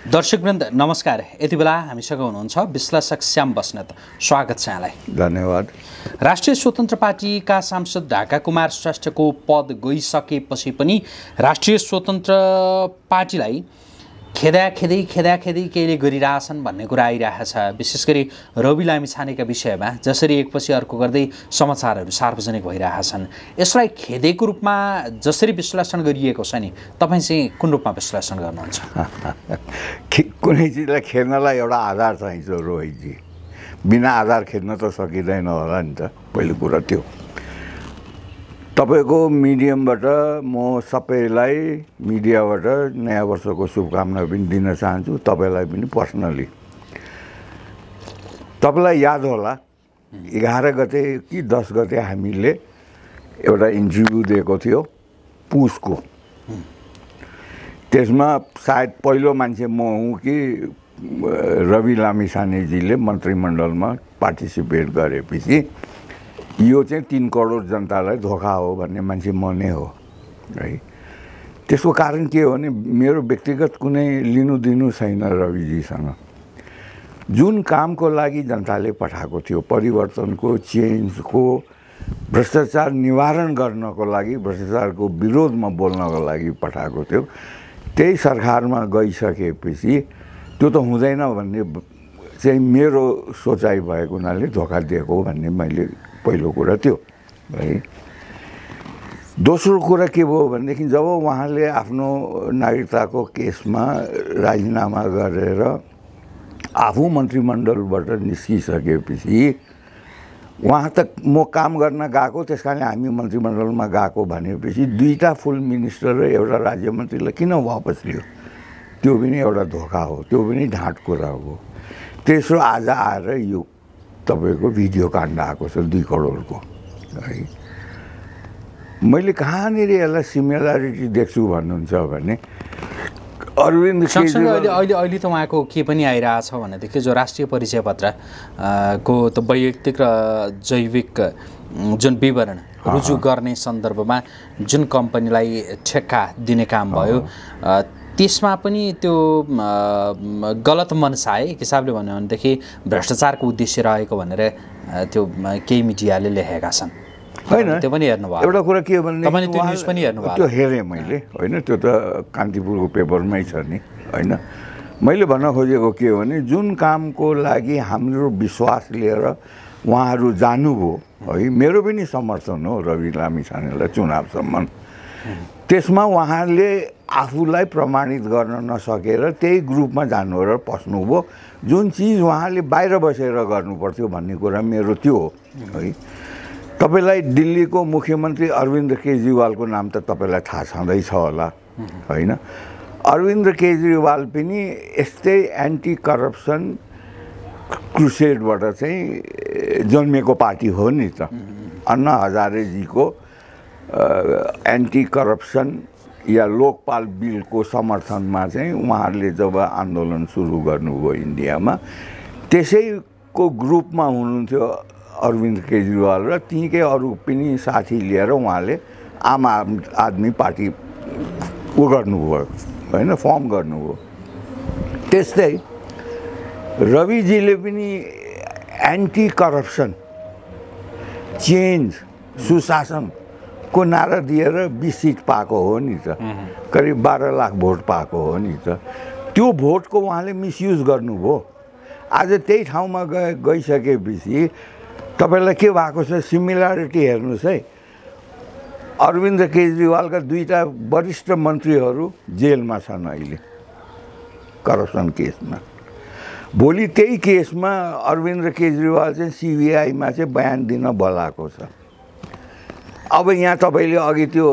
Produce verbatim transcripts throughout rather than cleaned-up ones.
दर्शकवृन्द नमस्कार। यति बेला हामीसँग हुनुहुन्छ विश्लेषक श्याम बस्नेत। स्वागत छ यहाँलाई। धन्यवाद। राष्ट्रिय स्वतन्त्र पार्टीका सांसद ढाका कुमार श्रेष्ठको पद गइसकेपछि पनि राष्ट्रिय स्वतन्त्र पार्टीलाई खेदा खेदै खेदा खेदै केहीले गरिरहेछन् भन्ने कुरा आइरहेको छ। विशेष गरी रवि लामिछानेका विषयमा जसरी एकपछि अर्को गर्दै समाचारहरू सार्वजनिक भइरहेछन्, यसलाई खेदेको रूपमा जसरी विश्लेषण गरिएको छ नि, तपाईँ चाहिँ कुन रूपमा विश्लेषण गर्नुहुन्छ? कुनै चिजलाई खेद्नलाई एउटा आधार चाहिन्छ रोहितजी। बिना आधार खेद्न त सकिँदैन होला नि त। पहिलो कुरा त्यो। तपाईँको मिडियमबाट म सबैलाई मिडियाबाट नयाँ वर्षको शुभकामना पनि दिन चाहन्छु, तपाईँलाई पनि पर्सनली। तपाईँलाई याद होला एघार गते कि दस गते हामीले एउटा इन्टरभ्यू दिएको थियो पुसको। त्यसमा सायद पहिलो मान्छे म हुँ कि रवि लामिछानेजीले मन्त्रीमण्डलमा पार्टिसिपेट गरेपछि यो चाहिँ तीन करोड जनतालाई धोका हो भन्ने मान्छे म नै हो है। त्यसको कारण के हो भने मेरो व्यक्तिगत कुनै लिनु दिनु छैन रविजीसँग। जुन कामको लागि जनताले पठाएको थियो, परिवर्तनको, चेन्जको, भ्रष्टाचार निवारण गर्नको लागि, भ्रष्टाचारको विरोधमा बोल्नको लागि पठाएको थियो, त्यही सरकारमा गइसकेपछि त्यो त हुँदैन भन्ने चाहिँ मेरो सोचाइ भएको हुनाले धोका दिएको भन्ने मैले पहिलो कुरा त्यो है। दोस्रो कुरा के भयो भनेदेखि जब उहाँले आफ्नो नागरिकताको केसमा राजीनामा गरेर आफू मन्त्रीमण्डलबाट निस्किसकेपछि उहाँ त म काम गर्न गएको, त्यस कारण हामी मन्त्रीमण्डलमा गएको भनेपछि दुईवटा फुल मिनिस्टर र एउटा राज्य मन्त्रीलाई किन वापस लियो? त्यो पनि एउटा धोका हो, त्यो पनि ढाँट कुरा हो। तेस्रो आज आएर यो तपाईँको भिडियो काण्ड आएको छ दुई करोडको है। मैले कहाँनिर यसलाई सिमिलारिटी देख्छु भन्नुहुन्छ भने अरविन्द सँगसँगै अहिले अहिले अहिले त उहाँको के पनि आइरहेछ भनेदेखि जो राष्ट्रिय परिचय पत्र को त वैयक्तिक र जैविक जुन विवरण रुजु गर्ने सन्दर्भमा जुन कम्पनीलाई ठेक्का दिने काम भयो, त्यसमा पनि त्यो गलत मनसाय एक हिसाबले भन्यो भनेदेखि भ्रष्टाचारको उद्देश्य रहेको भनेर त्यो केही मिडियाले लेखेका छन् होइन? त्यो पनि हेर्नुभयो? एउटा कुरा के हो भने तपाईँले त्यो न्युज पनि हेर्नुभयो? त्यो हेरेँ मैले होइन, त्यो त कान्तिपुरको पेपरमै छ नि होइन। मैले भन्न खोजेको के हो भने जुन कामको लागि हाम्रो विश्वास लिएर उहाँहरू जानुभयो है, मेरो पनि समर्थन हो रवि लामिछानेलाई चुनावसम्म। त्यसमा उहाँले आफूलाई प्रमाणित गर्न नसकेर त्यही ग्रुपमा जानु र पस्नुभयो। जुन चिज उहाँले बाहिर बसेर गर्नुपर्थ्यो भन्ने कुरा मेरो त्यो हो है। तपाईँलाई दिल्लीको मुख्यमन्त्री अरविन्द केजरीवालको नाम त तपाईँलाई थाहा छँदैछ होला होइन? अरविन्द केजरीवाल पनि यस्तै एन्टी करप्सन क्रुसेडबाट चाहिँ जन्मेको पार्टी हो नि त। अन्ना हजारेजीको एन्टी करप्सन या लोकपाल बिलको समर्थनमा चाहिँ उहाँहरूले जब आन्दोलन सुरु गर्नुभयो इन्डियामा, त्यसैको ग्रुपमा हुनुहुन्थ्यो अरविन्द केजरीवाल र तीकै अरू पनि साथी लिएर उहाँले आम आदमी पार्टी उ गर्नुभयो होइन, फर्म गर्नुभयो। त्यस्तै रविजीले पनि एन्टी करप्सन, चेन्ज, सुशासन को नारा दिएर बिस सिट पाएको हो नि त, करिब बाह्र लाख भोट पाएको हो नि त। त्यो भोटको उहाँले मिसयुज गर्नुभयो। आज त्यही ठाउँमा गए गइसकेपछि तपाईँलाई के भएको छ सिमिलारिटी हेर्नुहोस् है। अरविन्द केजरीवालका दुईवटा वरिष्ठ मन्त्रीहरू जेलमा छन् अहिले करप्सन केसमा। भोलि त्यही केसमा अरविन्द केजरीवाल चाहिँ सिबिआईमा चाहिँ बयान दिन बोलाएको छ। अब यहाँ तपाईँले अघि त्यो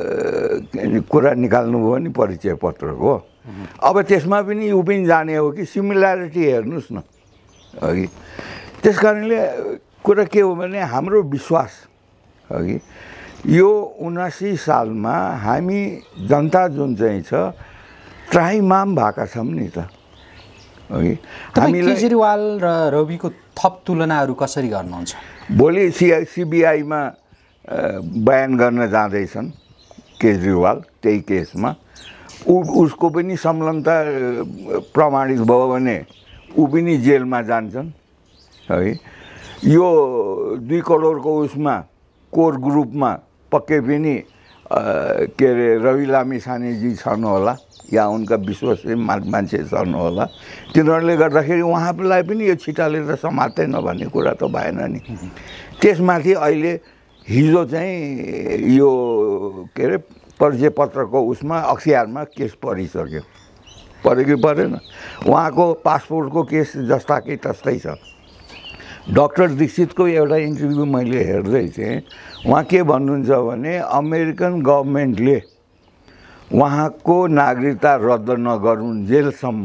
कुरा निकाल्नुभयो नि परिचय पत्रको, अब त्यसमा पनि यो पनि जाने हो कि सिमिलारिटी हेर्नुहोस् न अघि। त्यस कारणले कुरा के हो भने हाम्रो विश्वास अघि यो उनासी सालमा हामी जनता जुन चाहिँ छ त्राहिमाम भएका छौँ नि त अघि। हामीलाई केजरीवाल र रविको थप तुलनाहरू कसरी गर्नुहुन्छ? भोलि सिआई सिबिआईमा बयान गर्न जाँदैछन् केजरीवाल त्यही केसमा। ऊ उसको पनि संलग्नता प्रमाणित भयो भने ऊ पनि जेलमा जान्छन् है। यो दुई करोडको उसमा कोर ग्रुपमा पक्कै पनि के अरे रवि लामिछानेजी छन् होला या उनका विश्वसनीय मान्छे छन् होला। तिनीहरूले गर्दाखेरि उहाँलाई पनि यो छिटाले त समात्दैन भन्ने कुरा त भएन नि। त्यसमाथि अहिले हिजो चाहिँ यो के अरे परिचय पत्रको उसमा अख्तियारमा केस परिसक्यो। पऱ्यो कि परेन? उहाँको पासपोर्टको केस जस्ताकै तस्तै छ। डाक्टर दीक्षितको एउटा इन्टरभ्यू मैले हेर्दै थिएँ। उहाँ के भन्नुहुन्छ भने अमेरिकन गभर्मेन्टले उहाँको नागरिकता रद्द नगरुन्जेलसम्म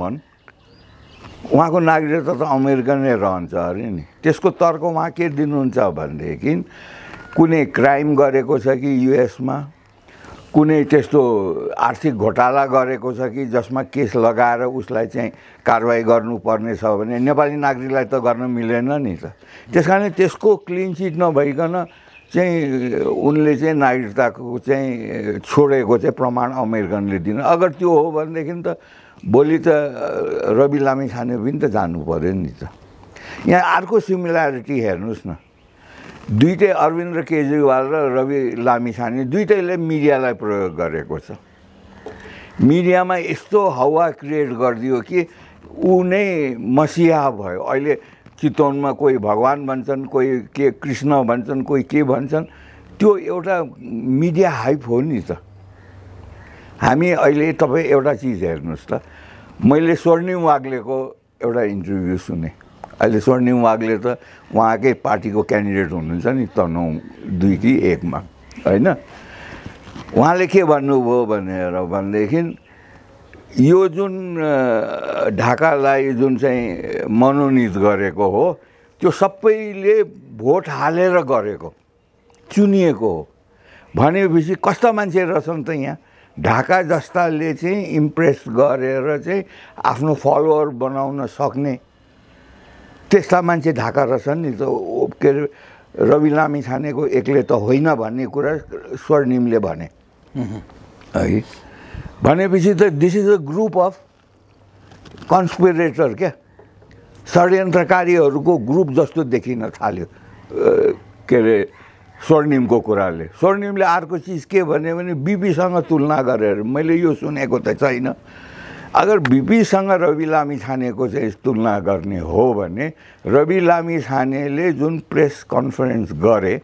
उहाँको नागरिकता त अमेरिकनै रहन्छ अरे नि। त्यसको तर्क उहाँ के दिनुहुन्छ भनेदेखि कुनै क्राइम गरेको छ कि युएसमा, कुनै त्यस्तो आर्थिक घोटाला गरेको छ कि जसमा केस लगाएर उसलाई चाहिँ कारवाही गर्नुपर्ने छ भने नेपाली नागरिकलाई त गर्न मिलेन नि त। त्यस कारणले त्यसको क्लिन चिट नभइकन चाहिँ उनले चाहिँ नागरिकताको चाहिँ छोडेको चाहिँ प्रमाण अमेरिकनले दिन। अगर त्यो हो भनेदेखि त भोलि त रवि लामिछाने पनि त जानु पर्यो नि त। यहाँ अर्को सिमिल्यारिटी हेर्नुहोस् न, दुईटै अरविन्द केजरीवाल र रवि लामिछाने दुईटैले मिडियालाई प्रयोग गरेको छ। मिडियामा यस्तो हावा क्रिएट गरिदियो कि ऊ नै मसिहा भयो। अहिले चितवनमा कोही भगवान भन्छन्, कोही के कृष्ण भन्छन्, कोही के भन्छन्। त्यो एउटा मिडिया हाइप हो नि त। हामी अहिले तपाईँ एउटा चिज हेर्नुहोस् त, मैले स्वर्णिम वाग्लेको एउटा इन्टरभ्यू सुने। अहिले स्वर्णिम वाग्ले त उहाँकै पार्टीको क्यान्डिडेट हुनुहुन्छ नि तनहुँ दुई कि एकमा होइन। उहाँले के भन्नुभयो भनेर भनेदेखि यो जुन ढाकालाई जुन चाहिँ मनोनित गरेको हो त्यो सबैले भोट हालेर गरेको, चुनिएको हो भनेपछि कस्ता मान्छे रहेछन् त यहाँ। ढाका जस्ताले चाहिँ इम्प्रेस गरेर चाहिँ आफ्नो फलोवर बनाउन सक्ने त्यस्ता मान्छे ढाका रहेछन् नि त। के अरे रवि लामिछानेको एक्लै त होइन भन्ने कुरा स्वर्णिमले भने है। भनेपछि त this is a group of conspirator क्या, षड्यन्त्रकारीहरूको ग्रुप जस्तो देखिन थाल्यो के अरे स्वर्णिमको कुराले। स्वर्णिमले अर्को चिज के भन्यो भने बिपीसँग तुलना गरेर, मैले यो सुनेको त छैन। अगर बिपीसँग रवि लामिछानेको चाहिँ तुलना गर्ने हो भने रवि लामिछानेले जुन प्रेस कन्फरेन्स गरे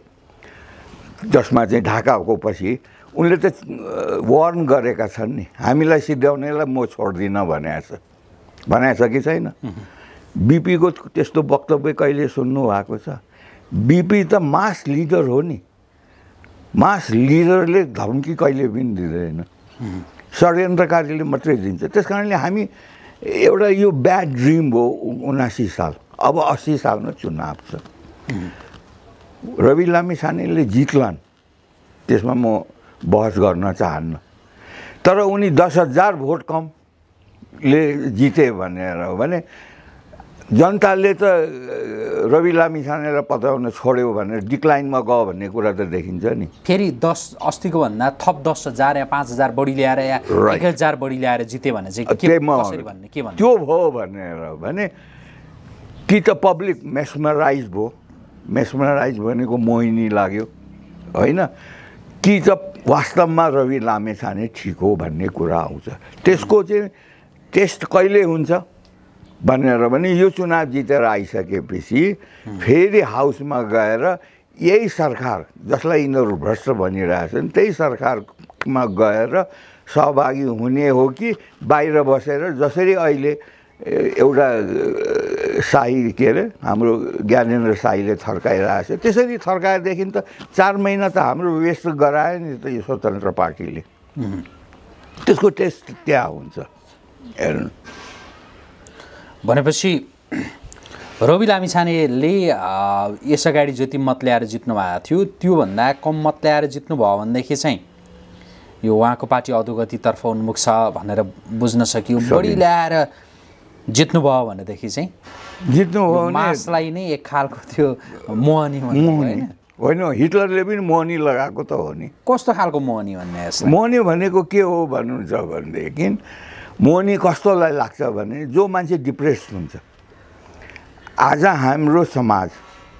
जसमा चाहिँ ढाकाको पछि उनले त वार्न गरेका छन् नि, हामीलाई सिध्याउनेलाई म छोड्दिनँ भनेको छ भनेको छ कि छैन। बिपीको त्यस्तो वक्तव्य कहिले सुन्नु भएको छ? बिपी त मास लिडर हो नि। मास लिडरले धम्की कहिले पनि दिँदैन, षड्यन्त्रकारीले मात्रै दिन्छ। त्यस कारणले हामी एउटा यो ब्याड ड्रिम हो उनासी साल, अब अस्सी सालमा चुनाव छ। रवि लामिछानेले जित्लान्, त्यसमा म बहस गर्न चाहन्न। तर उनी दस हजार भोट कमले जिते भनेर भने जनताले त रवि लामिछानेलाई पताउन छोड्यो भनेर डिक्लाइनमा गयो भन्ने कुरा त देखिन्छ नि। फेरि दस अस्तिको भन्दा थप दस हजार या पाँच हजार बढी ल्याएर या एक हजार बढी ल्याएर जिते भने चाहिँ के कसरी भन्ने के भन्ने त्यो भयो भनेर भने कि त पब्लिक मेस्मराइज भयो, मेस्मराइज भनेको मोहिनी लाग्यो होइन, कि त वास्तवमा रवि लामिछाने ठिक हो भन्ने कुरा आउँछ। त्यसको चाहिँ टेस्ट कहिले हुन्छ भनेर भने यो चुनाव जितेर आइसकेपछि फेरि हाउसमा गएर यही सरकार जसलाई यिनीहरू भ्रष्ट भनिरहेछन् त्यही सरकारमा गएर सहभागी हुने हो कि बाहिर बसेर जसरी अहिले एउटा शाही के अरे हाम्रो ज्ञानेन्द्र शाहीले थर्काइरहेछ त्यसरी थर्काएदेखि त चार महिना त हाम्रो वेस्ट गरायो नि त यो स्वतन्त्र पार्टीले। त्यसको टेस्ट त्यहाँ हुन्छ हेर्नु। भनेपछि रवि लामिछानेले यस अगाडि जति मत ल्याएर जित्नु भएको थियो त्योभन्दा कम मत ल्याएर जित्नुभयो भनेदेखि चाहिँ यो उहाँको पार्टी अधोगतितर्फ उन्मुख छ भनेर बुझ्न सकियो। बढी ल्याएर जित्नुभयो भनेदेखि चाहिँ जित्नुभयो मासलाई नै एक खालको त्यो मोहनी होइन होइन हिटलरले पनि मोहनी लगाएको त हो नि। कस्तो खालको मोहनी भन्ने यसलाई? मोहनी भनेको के हो भन्नुहुन्छ भनेदेखि मोहनी कस्तोलाई लाग्छ भने जो मान्छे डिप्रेस हुन्छ। आज हाम्रो समाज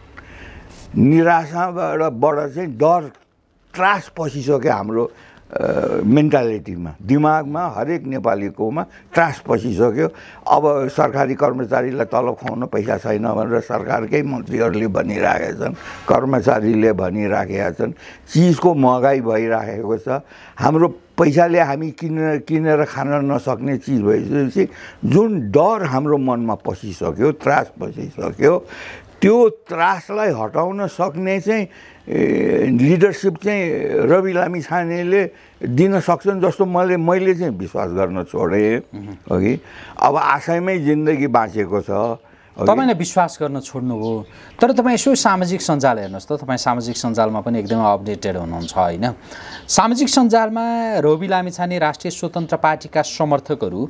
निराशाबाट चाहिँ डर त्रास पसिसक्यो हाम्रो मेन्टालिटीमा, दिमागमा, हरेक नेपालीकोमा त्रास पसिसक्यो। अब सरकारी कर्मचारीलाई तलब खुवाउन पैसा छैन भनेर सरकारकै मन्त्रीहरूले भनिराखेका छन्, कर्मचारीले भनिराखेका छन्। चिजको महँगाई भइराखेको छ। हाम्रो पैसाले हामी किनेर किनेर खान नसक्ने चिज भइसकेपछि जुन डर हाम्रो मनमा पसिसक्यो, त्रास पसिसक्यो, त्यो त्रासलाई हटाउन सक्ने चाहिँ लिडरसिप चाहिँ रवि लामिछानेले दिन सक्छन् जस्तो मैले मैले चाहिँ विश्वास गर्न छोडेँ अघि। अब आशयमै जिन्दगी बाँचेको छ। तपाईँले विश्वास गर्न छोड्नुभयो, तर तपाईँ यसो सामाजिक सञ्जाल हेर्नुहोस् त। तपाईँ सामाजिक सञ्जालमा पनि एकदमै अपडेटेड हुनुहुन्छ होइन? सामाजिक सञ्जालमा रवि लामिछाने राष्ट्रिय स्वतन्त्र पार्टीका समर्थकहरू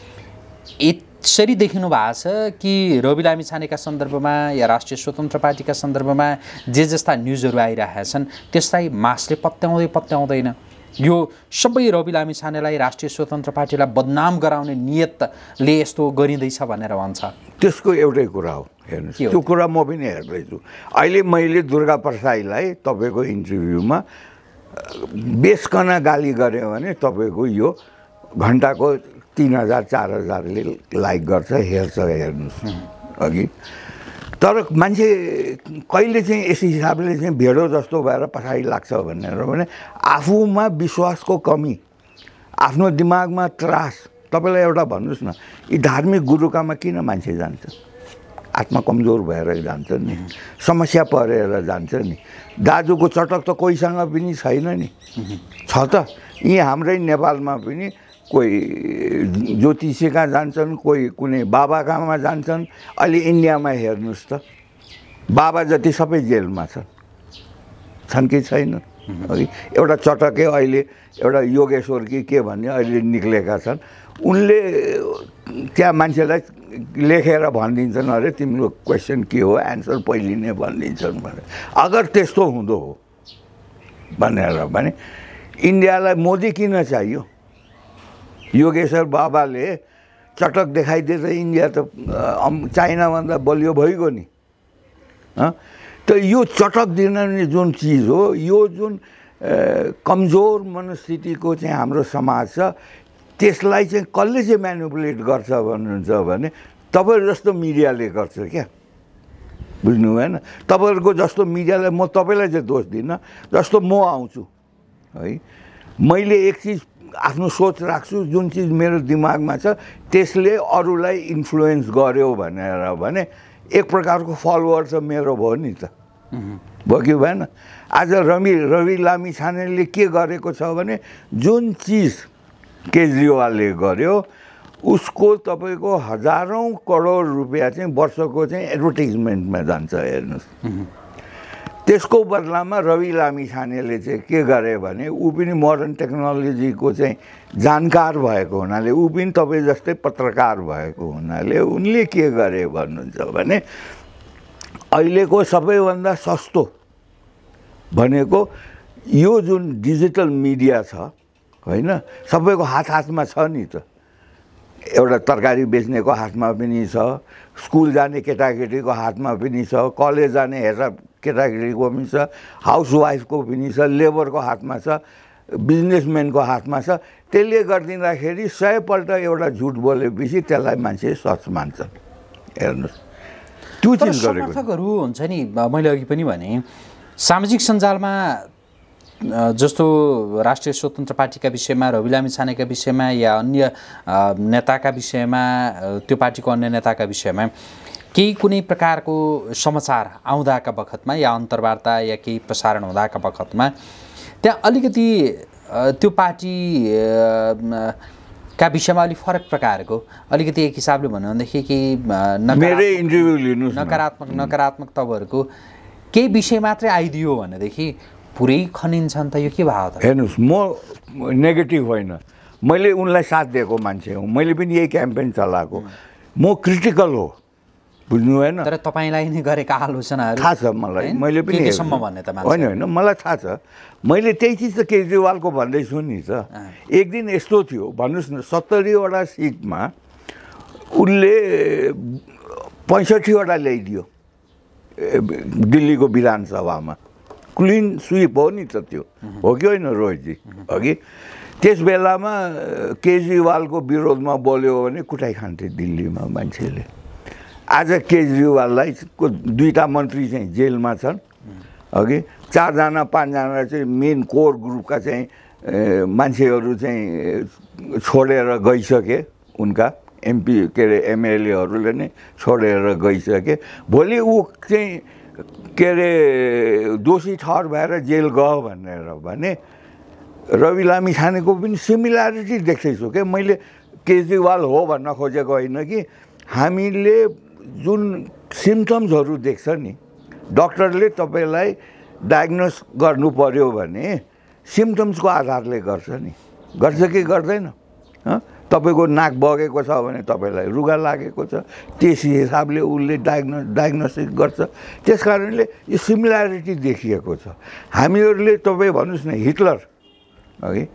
यसरी देखिनु भएको छ कि रवि लामिछानेका सन्दर्भमा या राष्ट्रिय स्वतन्त्र पार्टीका सन्दर्भमा जे जस्ता न्युजहरू आइरहेका छन् त्यसलाई मासले पत्याउँदै पत्याउँदैन। यो सबै रवि लामिछानेलाई राष्ट्रिय स्वतन्त्र पार्टीलाई बदनाम गराउने नियतले यस्तो गरिँदैछ भनेर भन्छ। त्यसको एउटै कुरा हो, हेर्नुहोस् त्यो कुरा म पनि हेर्दैछु। अहिले मैले दुर्गा प्रसाईलाई तपाईँको इन्टरभ्यूमा बेसकन गाली गरेँ भने तपाईँको यो घन्टाको तीन हजार चार हजारले लाइक गर्छ, हेर्छ, हेर्नुहोस् अघि। तर मान्छे कहिले चाहिँ यस हिसाबले चाहिँ भेडो जस्तो भएर पछाडि लाग्छ भनेर भने आफूमा विश्वासको कमी, आफ्नो दिमागमा त्रास। तपाईँलाई एउटा भन्नुहोस् न, यी धार्मिक गुरुकामा किन मान्छे जान्छ? आत्मा कमजोर भएर जान्छ नि, समस्या परेर जान्छ नि। दाजुको चटक त कोहीसँग पनि छैन नि, छ त। यी हाम्रै नेपालमा पनि कोही ज्योतिषी कहाँ जान्छन्, कोही कुनै बाबा कहाँमा जान्छन्। अहिले इन्डियामा हेर्नुहोस् त, बाबा जति सबै जेलमा छन्, छन् कि छैन? अघि एउटा चटके अहिले एउटा योगेश्वर कि के भन्ने अहिले निक्लेका छन्। उनले त्यहाँ मान्छेलाई लेखेर भनिदिन्छन्, अरे तिम्रो क्वेसन के हो, एन्सर पहिले नै भनिदिन्छन् भनेर। अगर त्यस्तो हुँदो हो भनेर भने इन्डियालाई मोदी किन चाहियो? योगेश्वर बाबाले चटक देखाइदिए त इन्डिया त चाइनाभन्दा बलियो भइगयो नि। त यो चटक दिने जुन चिज हो, यो जुन कमजोर मनस्थितिको चाहिँ हाम्रो समाज छ, त्यसलाई चाहिँ कसले चाहिँ म्यानिपुलेट गर्छ भन्नुहुन्छ भने तपाईँ जस्तो मिडियाले गर्छ क्या। बुझ्नु भएन? तपाईँहरूको जस्तो मिडियालाई म तपाईँलाई चाहिँ दोष दिन्न। जस्तो म आउँछु है, मैले एक चिज आफ्नो सोच राख्छु, जुन चिज मेरो दिमागमा छ त्यसले अरूलाई इन्फ्लुएन्स गर्यो भनेर भने एक प्रकारको फलोवर चाहिँ मेरो भयो नि त, भयो कि भएन? आज रवि रवि लामिछानेले के गरेको छ भने जुन चिज केजरीवालले गर्यो उसको तपाईँको हजारौँ करोड रुपियाँ चाहिँ वर्षको चाहिँ एडभर्टिजमेन्टमा जान्छ, हेर्नुहोस्। त्यसको बदलामा रवि लामिछानेले चाहिँ के गरे भने ऊ पनि मोडर्न टेक्नोलोजीको चाहिँ जानकार भएको हुनाले, ऊ पनि तपाईँ जस्तै पत्रकार भएको हुनाले उनले के गरे भन्नुहुन्छ भने अहिलेको सबैभन्दा सस्तो भनेको यो जुन डिजिटल मिडिया छ होइन, सबैको हात हातमा छ नि त। एउटा तरकारी बेच्नेको हातमा पनि छ, स्कुल जाने केटाकेटीको हातमा पनि छ, कलेज जाने हेर्दा केटाकेटीको पनि छ, हाउसवाइफको पनि छ, लेबरको हातमा छ, बिजनेसम्यानको हातमा छ। त्यसले गरिदिँदाखेरि सयपल्ट एउटा झुट बोलेपछि त्यसलाई मान्छे सच मान्छन्, हेर्नुहोस्। त्यो चिज गरेको समर्थकहरू हुन्छ नि, मैले अघि पनि भने सामाजिक सञ्जालमा जस्तो राष्ट्रिय स्वतन्त्र पार्टीका विषयमा, रवि लामिछानेका विषयमा या अन्य नेताका विषयमा, त्यो पार्टीको अन्य नेताका विषयमा केही कुनै प्रकारको समाचार आउँदाका बखतमा या अन्तर्वार्ता या केही प्रसारण हुँदाका बखतमा त्यहाँ अलिकति त्यो पार्टी का विषयमा अलिक फरक प्रकारको अलिकति एक हिसाबले भन्नु भनेदेखि केही मेरै इन्टरभ्यू लिनुहोस्, नकारात्मक नकारात्मक तपाईँहरूको केही विषय मात्रै आइदियो भनेदेखि पुरै खनिन्छन् त। यो के भाव त? हेर्नुहोस्, म नेगेटिभ होइन, मैले उनलाई साथ दिएको मान्छे हुँ, मैले पनि यही क्याम्पेन चलाएको। म क्रिटिकल हो, बुझ्नु भएन? तर तपाईँलाई नै गरेका आलोचनाहरू थाहा छ मलाई, मैले पनि केसम्म भन्ने त मान्छे होइन होइन मलाई थाहा छ। मैले त्यही चिज त केजरीवालको भन्दैछु नि त। एक दिन यस्तो थियो, भन्नुहोस् न, सत्तरीवटा सिटमा उसले पैँसठीवटा ल्याइदियो दिल्लीको विधानसभामा। क्लिन स्विप हो नि त त्यो, हो कि होइन रोहितजी? अघि त्यस बेलामा केजरीवालको विरोधमा बोल्यो भने कुटाइ खान्थे दिल्लीमा मान्छेले। आज केजरीवाललाई को दुईवटा मन्त्री चाहिँ जेलमा छन्, अघि चारजना पाँचजना चाहिँ मेन कोर ग्रुपका चाहिँ मान्छेहरू चाहिँ छोडेर गइसके, उनका एमपी के अरे एमएलएहरूले नै छोडेर गइसके। भोलि ऊ चाहिँ के अरे दोषी ठहर भएर जेल गयो भनेर भने रवि लामिछानेको पनि सिमिल्यारिटी देख्दैछु क्या मैले। केजरीवाल हो भन्न खोजेको होइन कि हामीले जुन सिम्टम्सहरू देख्छ नि, डक्टरले तपाईँलाई डायग्नोस गर्नु पर्यो भने सिम्टम्सको आधारले गर्छ नि, गर्छ कि गर्दैन? तपाईँको नाक बगेको छ भने तपाईँलाई रुगा लागेको छ, त्यस हिसाबले उसले डायग्नो डायग्नोसिस गर्छ। त्यस कारणले यो सिमिल्यारिटी देखिएको छ। हामीहरूले तपाईँ भन्नुहोस् न, हिटलर अघि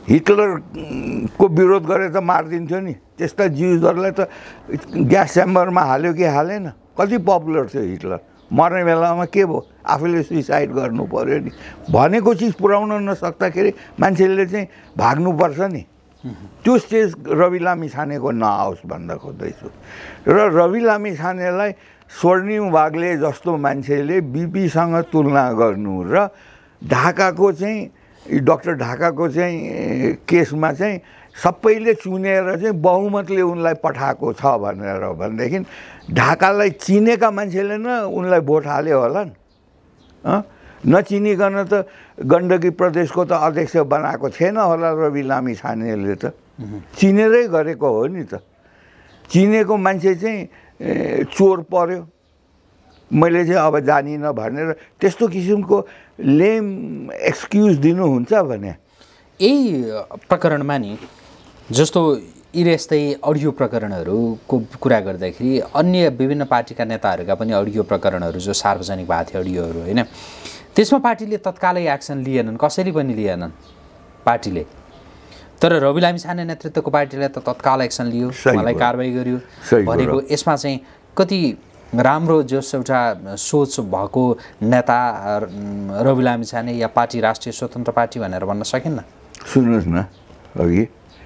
हिटलरको विरोध गरेर त मारिदिन्थ्यो नि, त्यस्ता जिउजहरूलाई त ग्यास च्याम्बरमा हाल्यो कि हालेन? कति पपुलर थियो हिटलर। मर्ने बेलामा के भयो, आफूले सुइसाइड गर्नु पर्यो नि। भनेको चिज पुर्याउन नसक्दाखेरि मान्छेले चाहिँ भाग्नुपर्छ नि। त्यो स्टेज रवि लामिछानेको नआओस् भन्न खोज्दैछु। र रवि लामिछानेलाई स्वर्णिम वाग्ले जस्तो मान्छेले बिपीसँग तुलना गर्नु र ढाकाको चाहिँ डाक्टर ढाकाको चाहिँ केसमा चाहिँ सबैले चुनेर चाहिँ बहुमतले उनलाई पठाएको छ भनेर भनेदेखि ढाकालाई चिनेका मान्छेले न उनलाई भोट हाल्यो होला नि। नचिनिकन त गण्डकी प्रदेशको त अध्यक्ष बनाएको थिएन होला रवि लामिछानेले त, चिनेरै गरेको हो नि त। चिनेको मान्छे चाहिँ चोर पर्यो, मैले चाहिँ अब जानिनँ भनेर त्यस्तो किसिमको लेम एक्सक्युज दिनुहुन्छ भने। यही प्रकरणमा नि जस्तो यी यस्तै अडियो प्रकरणहरूको कुरा गर्दाखेरि अन्य विभिन्न पार्टीका नेताहरूका पनि अडियो प्रकरणहरू जो सार्वजनिक भएको थियो अडियोहरू, होइन, त्यसमा पार्टीले तत्कालै एक्सन लिएनन्, कसरी पनि लिएनन् पार्टीले। तर रवि लामिछाने नेतृत्वको पार्टीले त तत्काल एक्सन लियो, उहाँलाई कारबाही गर्यो भनेको यसमा चाहिँ कति राम्रो जस एउटा सोच भएको नेता रवि लामिछाने या पार्टी राष्ट्रिय स्वतन्त्र पार्टी भनेर भन्न सकिन्न? सुन्नुहोस् न, अघि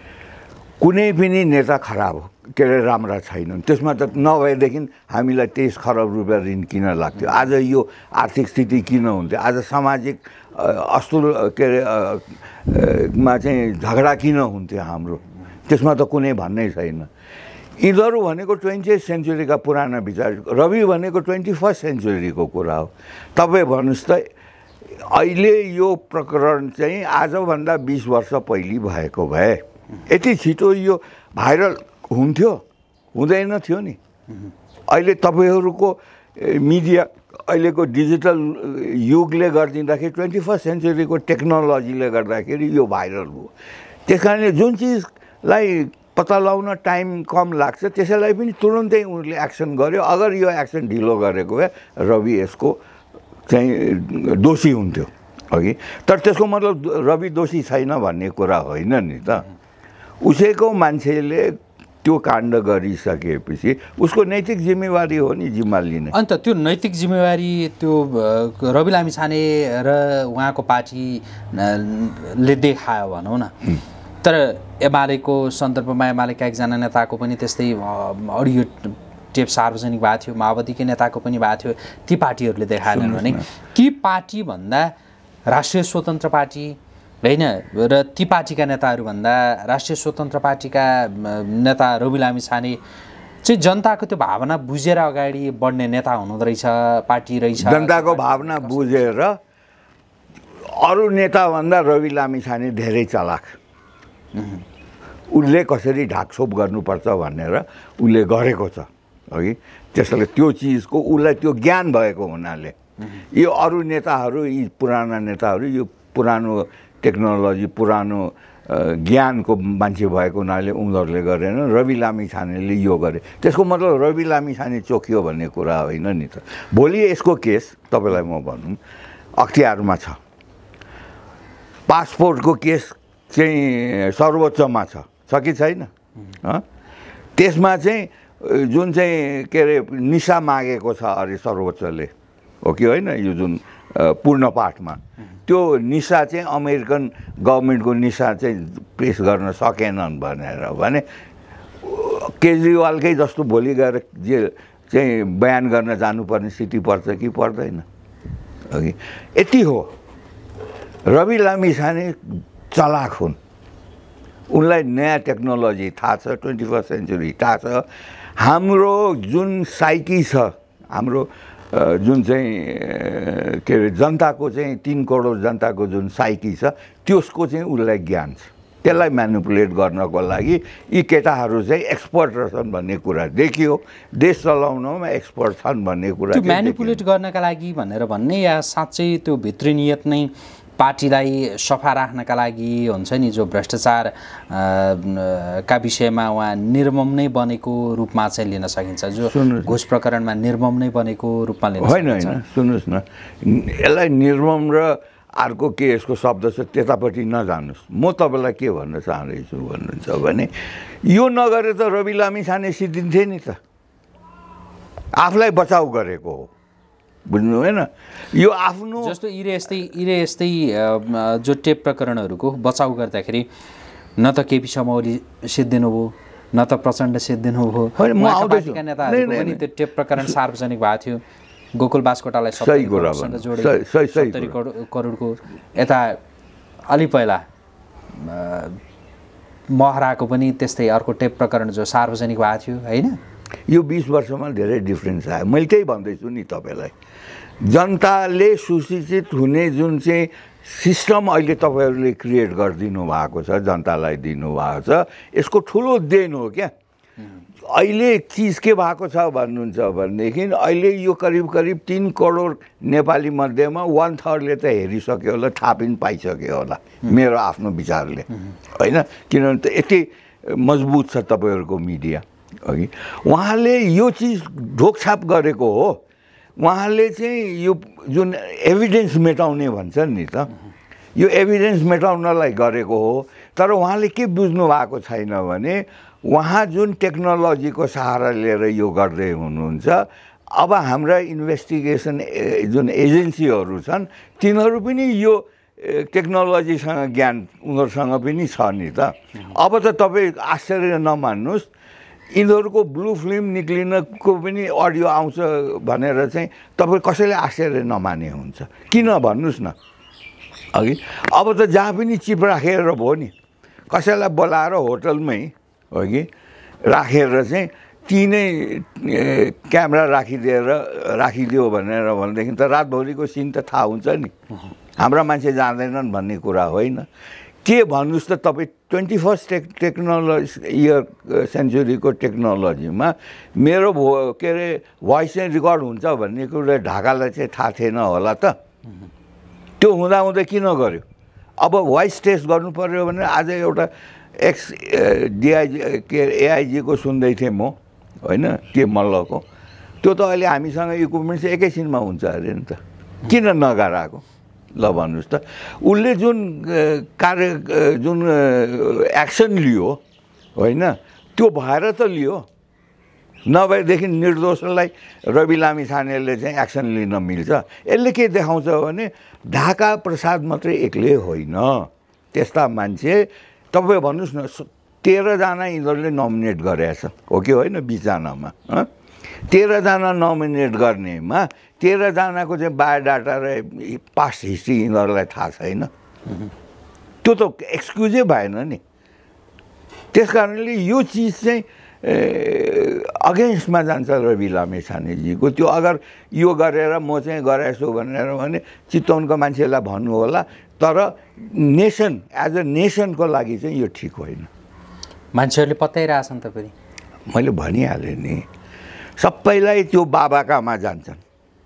कुनै पनि नेता खराब हो के अरे राम्रा छैनन्। त्यसमा त नभएदेखि हामीलाई तेइस खरब रुपियाँ ऋण किन लाग्थ्यो? आज यो आर्थिक स्थिति किन हुन्थ्यो? आज सामाजिक अस्तुल के अरे मा चाहिँ झगडा किन हुन्थ्यो हाम्रो? त्यसमा त कुनै भन्नै छैन। यिनीहरू भनेको ट्वेन्टी एथ सेन्चुरीका पुराना विचार, रवि भनेको ट्वेन्टी फर्स्ट सेन्चुरीको कुरा हो। तपाईँ भन्नुहोस् त, अहिले यो प्रकरण चाहिँ आजभन्दा बिस वर्ष पहिले भएको भए यति छिटो यो भाइरल हुन्थ्यो? हुँदैन थियो नि। अहिले तपाईँहरूको मिडिया अहिलेको डिजिटल युगले गरिदिँदाखेरि ट्वेन्टी फर्स्ट सेन्चुरीको टेक्नोलोजीले गर्दाखेरि यो भाइरल हो। त्यस कारणले जुन चिजलाई पत्ता लगाउन टाइम कम लाग्छ त्यसैलाई पनि तुरुन्तै उनले एक्सन गर्यो। अगर यो एक्सन ढिलो गरेको भए रवि यसको चाहिँ दोषी हुन्थ्यो अघि। तर त्यसको मतलब रवि दोषी छैन भन्ने कुरा होइन नि त। उसैको मान्छेले त्यो काण्ड गरिसकेपछि उसको नैतिक जिम्मेवारी हो नि जिम्मा लिने। अन्त त्यो नैतिक जिम्मेवारी त्यो रवि लामिछाने र उहाँको पार्टीले देखायो भनौँ न। तर एमालेको सन्दर्भमा एमालेका एकजना नेताको पनि त्यस्तै अडियो टेप सार्वजनिक भएको थियो, माओवादीकै नेताको पनि भएको थियो। ती पार्टीहरूले देखाएनन् भने ती पार्टीभन्दा राष्ट्रिय स्वतन्त्र पार्टी होइन र ती पार्टीका नेताहरूभन्दा राष्ट्रिय स्वतन्त्र पार्टीका नेता रवि लामिछाने चाहिँ जनताको त्यो भावना बुझेर अगाडि बढ्ने नेता हुनुहुँदो रहेछ, पार्टी रहेछ। जनताको भावना बुझेर अरू नेताभन्दा रवि लामिछाने धेरै चालाक। उसले कसरी ढाकछोप गर्नुपर्छ भनेर उसले गरेको छ अघि। त्यसैले त्यो चिजको उसलाई त्यो ज्ञान भएको हुनाले यो अरू नेताहरू, यी पुराना नेताहरू यो पुरानो टेक्नोलोजी, पुरानो ज्ञानको मान्छे भएको हुनाले उनीहरूले गरेन, रवि लामिछानेले यो गरे। त्यसको मतलब रवि लामिछाने चोखियो भन्ने कुरा होइन नि त। भोलि यसको केस तपाईँलाई म भनौँ अख्तियारमा छ, पासपोर्टको केस चाहिँ सर्वोच्चमा छ छ कि छैन? त्यसमा चाहिँ जुन चाहिँ के अरे निशा मागेको छ अरे सर्वोच्चले, हो कि होइन, यो जुन पूर्ण पाठमा त्यो निशा चाहिँ अमेरिकन गभर्मेन्टको निशा चाहिँ पेस गर्न सकेनन् भनेर भने केजरीवालकै जस्तो भोलि गएर जे चाहिँ बयान गर्न जानुपर्ने स्थिति पर्छ कि पर्दैन? अघि यति हो। रवि लामिछाने चलाक हुन्, उनलाई नयाँ टेक्नोलोजी थाहा छ, ट्वेन्टी फर्स्ट सेन्चुरी थाहा छ। हाम्रो जुन साइकी छ, हाम्रो जुन चाहिँ के अरे जनताको चाहिँ तिन करोड जनताको जुन साइकी छ त्यसको चाहिँ उसलाई ज्ञान छ। त्यसलाई म्यानिपुलेट गर्नको लागि यी केटाहरू चाहिँ एक्सपर्ट रहेछन् भन्ने कुरा देखियो। देश चलाउनमा एक्सपर्ट छन् भन्ने कुरा त्यो म्यानिपुलेट गर्नका लागि भनेर भन्ने या साँच्चै त्यो भित्री नियत नै पार्टीलाई सफा राख्नका लागि हुन्छ नि, जो भ्रष्टाचार का विषयमा उहाँ निर्मम नै बनेको रूपमा चाहिँ लिन सकिन्छ, जो घुस प्रकरणमा निर्मम नै बनेको रूपमा लिन होइन? होइन, सुन्नुहोस् न, यसलाई निर्मम र अर्को के यसको शब्द छ त्यतापट्टि नजानुहोस्। म तपाईँलाई के भन्न चाहँदैछु भन्नुहुन्छ भने यो नगरे त रवि लामिछाने सिद्धिन्थे नि त, आफूलाई बचाउ गरेको हो, बुझ्नु भएन? यो आफ्नो जस्तो इरे यस्तै इरे यस्तै जो टेप प्रकरणहरूको बचाउ गर्दाखेरि न त केपी शर्मा ओली सिद्धिनु भयो, न त प्रचण्ड सिद्धिनु भयो। पार्टीका नेताहरूको पनि त्यो टेप प्रकरण सार्वजनिक भएको थियो। गोकुल बास्कोटालाई सत्तरी करोडसँग जोडेको, सत्तरी करोडको यता अलि पहिला महराको पनि त्यस्तै अर्को टेप प्रकरण जो सार्वजनिक भएको थियो, होइन? यो बिस वर्षमा धेरै डिफ्रेन्स आयो। मैले त्यही भन्दैछु नि तपाईँलाई, जनताले सुशिक्षित हुने जुन चाहिँ सिस्टम अहिले तपाईँहरूले क्रिएट गरिदिनु भएको छ, जनतालाई दिनुभएको छ, यसको ठुलो देन हो क्या। अहिले चिज के भएको छ भन्नुहुन्छ भनेदेखि अहिले यो करिब करिब तिन करोड नेपाली मध्येमा वान थर्डले त हेरिसक्यो होला, थाहा पनि पाइसक्यो होला मेरो आफ्नो विचारले, होइन? किनभने त यति मजबुत छ तपाईँहरूको मिडिया। अघि उहाँले यो चिज ढोकछाप गरेको हो, उहाँले चाहिँ यो जुन एभिडेन्स मेटाउने भन्छन् नि त, यो एभिडेन्स मेटाउनलाई गरेको हो। तर उहाँले के बुझ्नु भएको छैन भने उहाँ जुन टेक्नोलोजीको सहारा लिएर यो गर्दै हुनुहुन्छ, अब हाम्रा इन्भेस्टिगेसन जुन एजेन्सीहरू छन् तिनीहरू पनि यो टेक्नोलोजीसँग ज्ञान उनीहरूसँग पनि छ नि त। अब त तपाईँ आश्चर्य नमान्नुहोस्, यिनीहरूको ब्लू फिल्म निक्लिनको पनि अडियो आउँछ भनेर चाहिँ तपाईँ कसैले आश्चर्य नमाने हुन्छ। किन भन्नुहोस् न? अघि अब त जहाँ पनि चिप राखेर भयो नि, कसैलाई बोलाएर होटलमै अघि राखेर चाहिँ तिनै क्यामेरा राखिदिएर राखिदियो भनेर भनेदेखि त रातभरिको सिन त थाहा हुन्छ नि, हाम्रा मान्छे जाँदैनन् भन्ने कुरा होइन। के भन्नुहोस् त तपाईँ twenty first tech technology year सेन्चुरीको टेक्नोलोजीमा मेरो भो के अरे भोइस चाहिँ रेकर्ड हुन्छ भन्ने कुरा ढाकालाई चाहिँ थाहा थिएन होला त। त्यो हुँदाहुँदै किन गर्यो? अब भोइस टेस्ट गर्नु पऱ्यो भने आज एउटा एक्स डिआइजी के एआइजीको सुन्दै थिएँ म, होइन, के मल्लको, त्यो त अहिले हामीसँग इक्विपमेन्ट चाहिँ एकैछिनमा हुन्छ अरे नि त, किन नगराएको? ल भन्नुहोस् त। उसले जुन कार्य जुन एक्सन लियो, होइन, त्यो भएर त लियो, नभएदेखि निर्दोषलाई रवि लामिछानेले चाहिँ एक्सन लिन मिल्छ। यसले के देखाउँछ भने ढाका प्रसाद मात्रै एक्लै होइन, त्यस्ता मान्छे तपाईँ भन्नुहोस् न तेह्रजना यिनीहरूले नोमिनेट गरेछ, हो कि होइन? बिसजनामा तेह्रजना नोमिनेट गर्नेमा तेह्रजनाको चाहिँ बायोडाटा र पास्ट हिस्ट्री यिनीहरूलाई थाहा छैन। त्यो त एक्सक्युजै भएन नि। त्यस कारणले यो चिज चाहिँ अगेन्स्टमा जान्छ रवि लामिछानेजीको। त्यो अगर यो गरेर म चाहिँ गराएछु भनेर भने चितवनको मान्छेलाई भन्नु होला, तर नेसन एज अ नेसनको लागि चाहिँ यो ठिक होइन। मान्छेहरूले पत्याइरहेछन् त फेरि, मैले भनिहालेँ नि, सबैलाई त्यो बाबाकामा जान्छन्,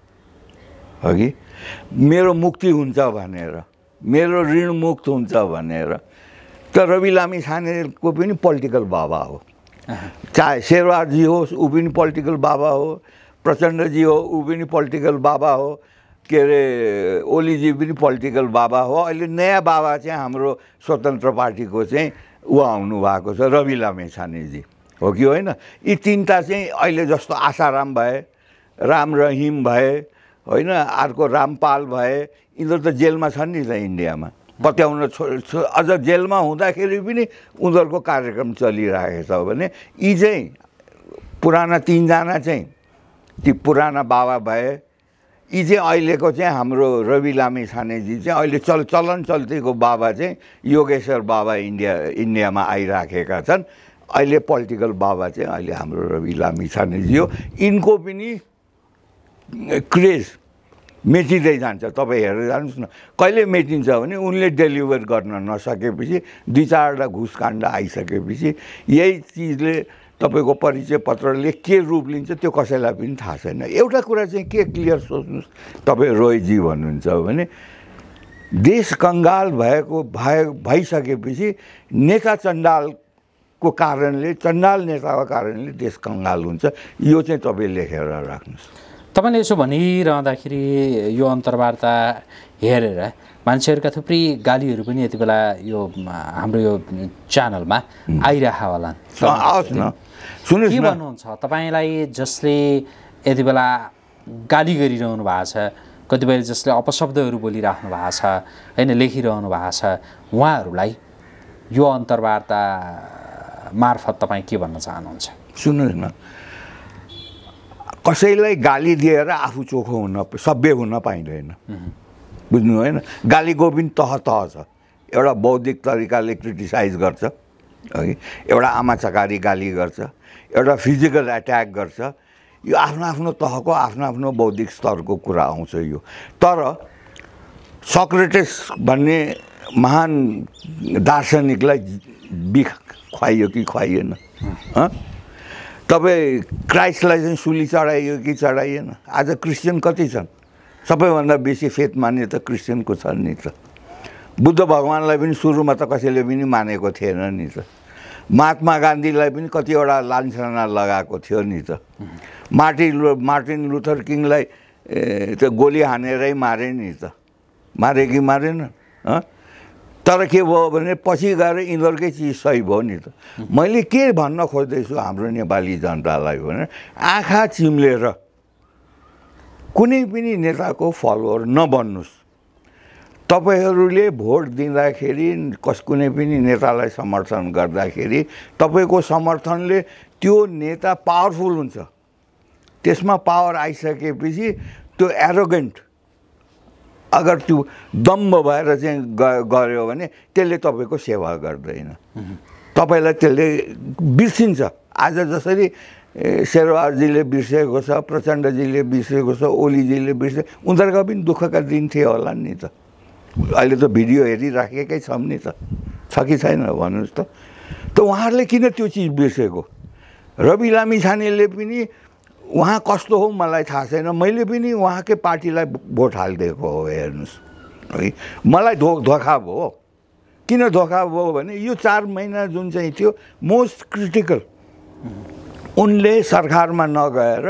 हगि मेरो मुक्ति हुन्छ भनेर, मेरो ऋण मुक्त हुन्छ भनेर। त त रवि लामिछानेको पनि पोलिटिकल बाबा हो, चाहे शेरबहादुरजी होस् ऊ पनि पोलिटिकल बाबा हो, प्रचण्डजी हो ऊ पनि पोलिटिकल बाबा हो, के अरे ओलीजी पनि पोलिटिकल बाबा हो। अहिले नयाँ बाबा चाहिँ हाम्रो स्वतन्त्र पार्टीको चाहिँ ऊ आउनु भएको छ, रवि लामिछानेजी हो कि होइन। यी तिनवटा चाहिँ अहिले जस्तो आशाराम भए, राम रहिम भए होइन, अर्को रामपाल भए, यिनीहरू त जेलमा छन् नि त इन्डियामा, पत्याउन अझ जेलमा हुँदाखेरि पनि उनीहरूको कार्यक्रम चलिरहेको छ भने यी चाहिँ पुराना तिनजना चाहिँ ती पुराना बाबा भए। यी चाहिँ अहिलेको चाहिँ हाम्रो रवि लामिछानेजी चाहिँ अहिले चल चलन चल्तीको बाबा चाहिँ योगेश्वर बाबा इन्डिया इन्डियामा आइराखेका छन्। अहिले पोलिटिकल बाबा चाहिँ अहिले हाम्रो रवि लामिछानेजी हो। यिनको पनि क्रेज मेटिँदै जान्छ, तपाईँ हेरेर जानुहोस् न। कहिले मेटिन्छ भने उनले डेलिभर गर्न नसकेपछि, दुई चारवटा घुसकाण्ड आइसकेपछि यही चिजले तपाईँको परिचय पत्रले के रूप लिन्छ त्यो कसैलाई पनि थाहा छैन। एउटा कुरा चाहिँ के क्लियर सोच्नुहोस्, तपाईँ रोहितजी भन्नुहुन्छ भने देश कङ्गाल भएको भए भइसकेपछि नेता चण्डालको कारणले, चण्डाल नेताको कारणले देश कङ्गाल हुन्छ। यो चाहिँ तपाईँ लेखेर राख्नुहोस्। तपाईँले यसो भनिरहँदाखेरि यो अन्तर्वार्ता हेरेर मान्छेहरूका थुप्रै गालीहरू पनि यति बेला यो हाम्रो यो च्यानलमा आइरह होला। आओस् न, सुन्नुहोस् के न, भन्नुहुन्छ तपाईँलाई जसले यति बेला गाली गरिरहनु भएको छ, कतिपय जसले अपशब्दहरू बोलिराख्नु भएको छ होइन, लेखिरहनु भएको छ, उहाँहरूलाई यो अन्तर्वार्ता मार्फत तपाईँ के भन्न चाहनुहुन्छ? सुन्नुहोस् न, कसैलाई गाली दिएर आफू चोखो हुन, सभ्य हुन पाइँदैन, बुझ्नु होइन। गालीको पनि तह तह छ। एउटा बौद्धिक तरिकाले क्रिटिसाइज गर्छ है, एउटा आमाचकारी गाली गर्छ, एउटा फिजिकल एट्याक गर्छ। यो आफ्नो आफ्नो तहको आफ्नो आफ्नो बौद्धिक स्तरको कुरा आउँछ यो। तर सक्रेटिस भन्ने महान दार्शनिकलाई बिख खुवाइयो कि खुवाइएन? तपाईँ क्राइस्टलाई चाहिँ सुली चढाइयो कि चढाइएन? आज क्रिस्चियन कति छन्? सबैभन्दा बेसी फेथ मान्ने त क्रिस्चियनको छन् नि त। बुद्ध भगवान्लाई पनि सुरुमा त कसैले पनि मानेको थिएन नि त। महात्मा गान्धीलाई पनि कतिवटा लान्छना लगाएको थियो नि त। मार्टिन मार्टिन लुथर किङलाई त्यो गोली हानेरै मारे नि त, मारे कि मारेन? तर के भयो भने पछि गएर यिनीहरूकै चिज सही भयो नि त। मैले के भन्न खोज्दैछु हाम्रो नेपाली जनतालाई भने आँखा चिम्लेर कुनै पनि नेताको फलोवर नबन्नुहोस्। तपाईँहरूले भोट दिँदाखेरि कस कुनै पनि नेतालाई समर्थन गर्दाखेरि तपाईँको समर्थनले त्यो नेता पावरफुल हुन्छ। त्यसमा पावर आइसकेपछि त्यो एरोगेन्ट अगर त्यो दम्ब भएर चाहिँ गऱ्यो भने त्यसले तपाईँको सेवा गर्दैन, तपाईँलाई त्यसले बिर्सिन्छ। आज जसरी शेरबहादुरजीले बिर्सेको छ, प्रचण्डजीले बिर्सेको छ, ओलीजीले बिर्से, उनीहरूका पनि दुःखका दिन थिए होला नि त। अहिले त भिडियो हेरिराखेकै छौँ नि त, छ कि छैन भन्नुहोस् त। त उहाँहरूले किन त्यो चिज बिर्सेको? रवि लामिछानेले पनि उहाँ कस्तो हो मलाई थाहा छैन, मैले पनि उहाँकै पार्टीलाई भोट हालिदिएको हो हेर्नुहोस् है। मलाई धो धोका भयो। किन धोका भयो भने यो चार महिना जुन चाहिँ थियो मोस्ट क्रिटिकल, उनले सरकारमा नगएर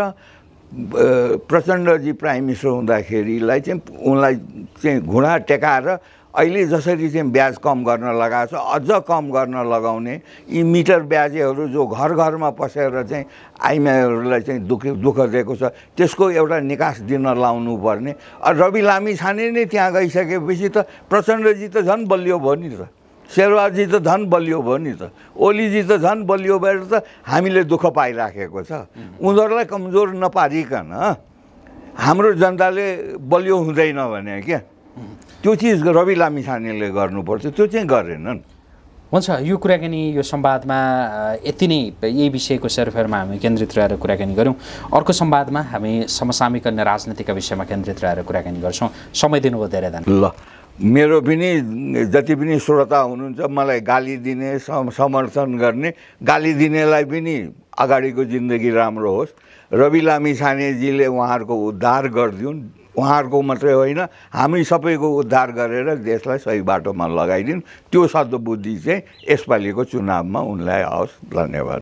प्रचण्डजी प्राइम मिनिस्टर हुँदाखेरिलाई चाहिँ उनलाई चाहिँ घुँडा टेकाएर अहिले जसरी चाहिँ ब्याज कम गर्न लगाएको छ अझ कम गर्न लगाउने, यी मिटर ब्याजेहरू जो घर घरमा पसेर चाहिँ आइमाईहरूलाई चाहिँ दुःख दुःख दिएको छ त्यसको एउटा निकास दिन लाउनु पर्ने। रवि लामिछाने नै त्यहाँ गइसकेपछि त प्रचण्डजी त झन् बलियो भयो नि त, शेरबहादुरजी त झन् बलियो भयो नि त, ओलीजी त झन् बलियो भएर त हामीले दुःख पाइराखेको छ। उनीहरूलाई कमजोर नपारिकन हाम्रो जनताले बलियो हुँदैन भने क्या त्यो चिज रवि लामिछानेले गर्नुपर्छ, त्यो चाहिँ गरेनन्। हुन्छ, यो कुराकानी यो संवादमा यति नै यही विषयको सेरोफेरमा हामी केन्द्रित रहेर कुराकानी गऱ्यौँ। अर्को संवादमा हामी समसामयिक अन्य राजनीतिका विषयमा केन्द्रित रहेर कुराकानी गर्छौँ। समय दिनुभयो धेरै धन्यवाद। ल, मेरो पनि जति पनि श्रोता हुनुहुन्छ मलाई गाली दिने, समर्थन गर्ने, गाली दिनेलाई पनि अगाडिको जिन्दगी राम्रो होस्। रवि लामिछानेजीले उहाँहरूको उद्धार गरिदिउन्, उहाँहरूको मात्रै होइन हामी सबैको उद्धार गरेर देशलाई सही बाटोमा लगाइदिन् त्यो सद्बुद्धि चाहिँ यसपालिको चुनावमा उनलाई आओस्। धन्यवाद।